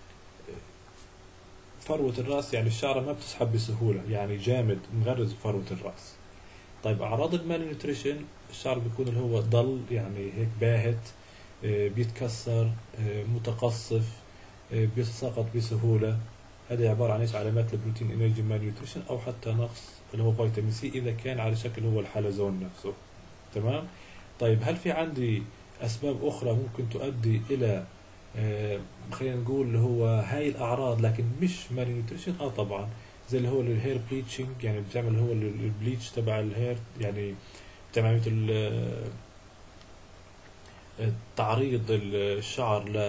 فروة الرأس يعني الشعر ما بتسحب بسهولة، يعني جامد مغرز بفروة الرأس. طيب أعراض المالنيوتريشن الشعر بيكون اللي هو ضل يعني هيك باهت، بيتكسر، متقصف، بيتساقط بسهولة. هذه عبارة عن ايش؟ علامات البروتين انرجي مالنيوتريشن او حتى نقص اللي هو فيتامين سي اذا كان على شكل هو الحلزون نفسه. تمام. طيب هل في عندي اسباب اخرى ممكن تؤدي الى آه، خلينا نقول اللي هو هاي الأعراض لكن مش مال نيوتريشن. اه طبعا زي اللي هو الهير بليتشنج، يعني بتعمل اللي هو ال- البليتش تبع الهير، يعني بتعمل عملية ال- تعريض الشعر ل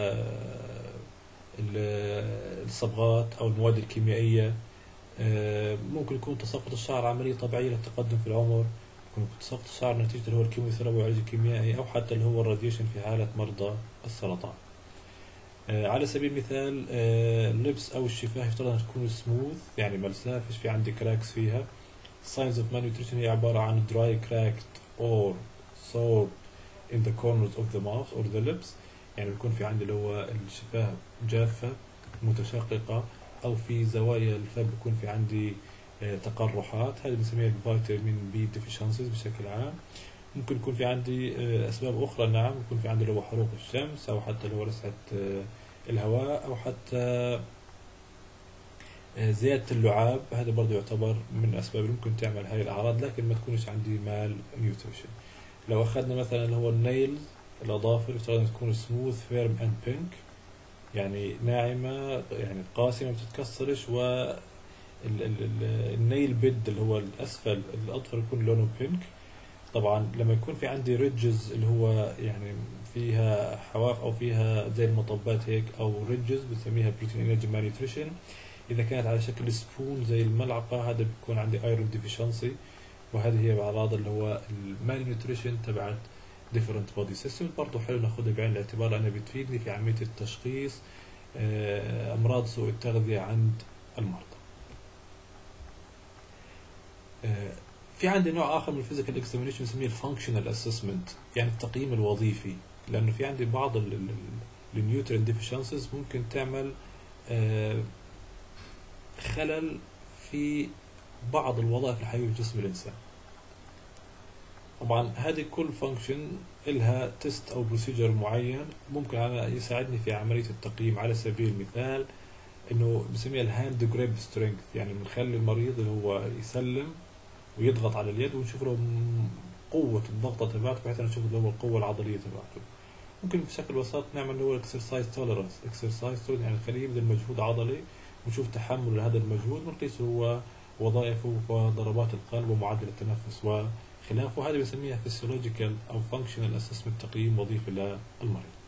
ال- الصبغات أو المواد الكيميائية. آه، ممكن يكون تساقط الشعر عملية طبيعية للتقدم في العمر، ممكن يكون تساقط الشعر نتيجة اللي هو الكيموثيرابي والعلاج الكيميائي، أو حتى اللي هو الراديشن في حالة مرضى السرطان. آه، على سبيل المثال آه، اللبس أو الشفاه يفترض أن تكون سموث، يعني ملساء، فيش في عندي كراكس فيها. signs of malnutrition هي عبارة عن dry cracked or sore in the corners of the mouth or the lips، يعني بيكون في عندي اللي هو الشفاه جافة متشققة، أو في زوايا الفم بيكون في عندي آه، تقرحات، هذه بنسميها فيتامين بي deficiencies بشكل عام. ممكن يكون في عندي آه، أسباب أخرى، نعم يكون في عندي اللي هو حروق الشمس، أو حتى اللي هو لسعة آه، الهواء، أو حتى آه، زيادة اللعاب، هذا برضه يعتبر من الأسباب اللي ممكن تعمل هاي الأعراض، لكن ما تكونش عندي مال نيوتريشن. لو أخذنا مثلا اللي هو النيلز، الأظافر يفترض أن تكون سموث فيرم أند بينك، يعني ناعمة، يعني قاسية ما بتتكسرش، و ال- ال- ال- النيل بيد اللي هو الأسفل الأظفر يكون لونه بينك. طبعا لما يكون في عندي ريدجز اللي هو يعني فيها حواف أو فيها زي المطبات هيك، أو ريدجز بنسميها بروتين انرجي مالنيوتريشن. إذا كانت على شكل سبون زي الملعقة، هذا بيكون عندي ايرون ديفيشنسي، وهذه هي أعراض اللي هو المالنيوتريشن تبعت different body system. برضه حلو ناخذها بعين الاعتبار لأنها بتفيدني في عملية التشخيص آه، أمراض سوء التغذية عند المرضى. آه، في عندي نوع آخر من الفيزيكال اكزامينيشن بنسميه الفانكشنال اسسمنت، يعني التقييم الوظيفي، لأنه في عندي بعض النيوترين ديفيشنسيز ممكن تعمل آه، خلل في بعض الوظائف الحيوية في جسم الإنسان. طبعا هذه كل فانكشن إلها تيست أو بروسيجر معين ممكن أنا يساعدني في عملية التقييم. على سبيل المثال إنه بنسميها الهاند جريب سترينث، يعني بنخلي المريض اللي هو يسلم ويضغط على اليد ونشوف له م- قوة الضغطة تبعته، بحيث نشوف اللي هو القوة العضلية تبعته. ممكن بشكل بسيط نعمل اللي هو الاكسرسايز توليرانس، اكسرسايز يعني نخليه يبذل مجهود عضلي ونشوف تحمل لهذا المجهود، ونقيس هو وظائفه وضربات القلب ومعدل التنفس وخلافه. هذا بنسميها physiological أو functional assessment، تقييم وظيفي للمريض.